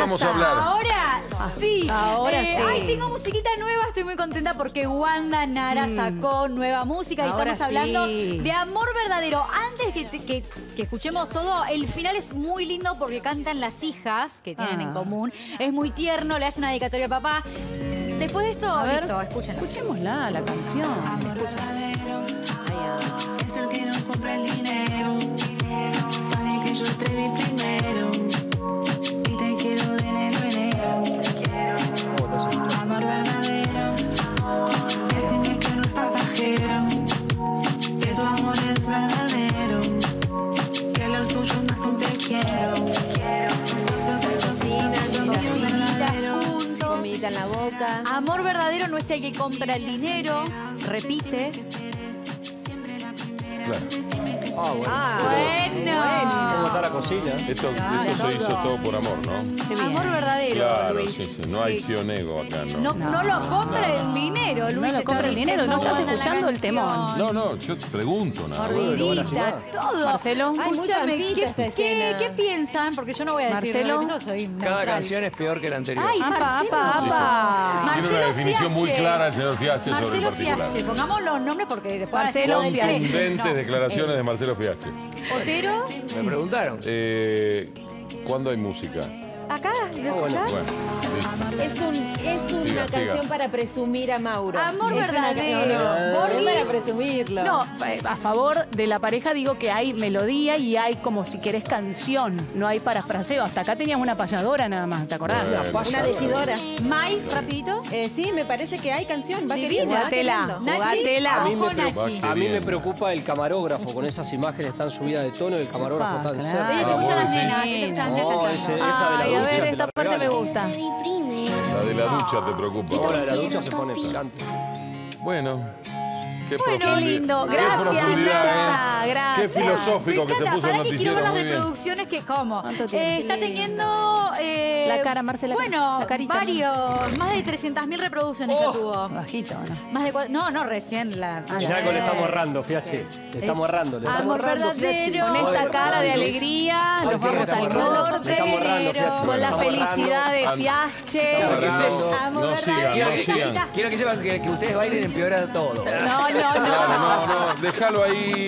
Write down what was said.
vamos a hablar? Ahora sí. Ahora sí. Ay, tengo musiquita nueva, estoy muy contenta porque Wanda Nara sacó nueva música y Ahora estamos hablando sí. de Amor Verdadero. Antes que escuchemos todo, el final es muy lindo porque cantan las hijas que tienen en común. Es muy tierno, le hace una dedicatoria a papá. Después de esto, A ver, listo, escúchenla. escuchémosla, la canción. Es el que no compra el dinero. Sabe que yo te vi primero. Y te quiero de enero a enero. Amor verdadero. Decime que no es pasajero. Que tu amor es verdadero. Que los tuyos más no te quiero. Comidita en la boca. Amor verdadero no es el que compra el dinero, repite. Claro. Bueno. ¿Cómo está la cocina? Esto se hizo todo por amor, ¿no? Qué bien. Amor verdadero, Claro, Luis. sí. No hay sí o nego acá, No, ¿no? no lo compra el dinero, Luis. lo compra el dinero, no estás escuchando el temón. No, yo te pregunto nada más. Mordidita, todo. Marcelo. Ay, muy Escúchame, campita esta escena. ¿qué piensan? Porque yo no voy a decir Marcelo. nada, yo soy Cada neutral. canción es peor que la anterior. Ay, Apa, Marcelo. apa, apa. Tiene una definición muy clara el señor Fiache sobre el Marcelo particular. Fiache, pongamos los nombres porque después Marcelo del Fiache. Contundentes declaraciones de Marcelo Fiache. Otero, Me preguntaron. ¿Cuándo hay música? acá, ¿lo escuchás? Bueno, listo. Es una Siga, siga. canción para presumir a Mauro. Amor Es una verdadero. No, es para presumirlo. No, a favor de la pareja digo que hay melodía y hay como si querés canción. No hay parafraseo. Hasta acá teníamos una payadora nada más, ¿te acordás? Una decidora. Mai, rapidito. Sí, me parece que hay canción. Va Divina, queriendo. Jugatela, Nachi, jugatela. ojo, Nachi. A mí me preocupa el camarógrafo con esas imágenes tan subidas de tono y el camarógrafo Pa, tan claro. cerca. Se escuchan las vos decís. nenas, se escuchan las nenas No, cantando. esa de la Ay, a ducha ver, te esta la parte me regalo. gusta. La de la ducha te preocupa. Ahora de la ducha se pone picante. Bueno. Qué Qué profundidad. lindo, Qué gracias, profundidad, Nata, gracias. Qué filosófico que se puso el Para que quiero noticiero, ver las muy bien. reproducciones que como. ¿Cuánto tiene? Está teniendo La cara, Marcela, bueno, la carita. varios, más de 300.000 reproducciones ya tuvo. Bajito, ¿no? Más de no, recién las. Ya le estamos errando, Fiache. Le estamos errando. Amor verdadero. Con esta cara de alegría, nos sí, vamos le al estamos errando. corte. Le estamos errando, Fiache. Con la Estamos felicidad de errando. Fiache. Amor No sigan, verdadero. no sigan. Quiero que sepan que ustedes bailen empeora todo. No, no, no. Claro, no, déjalo ahí.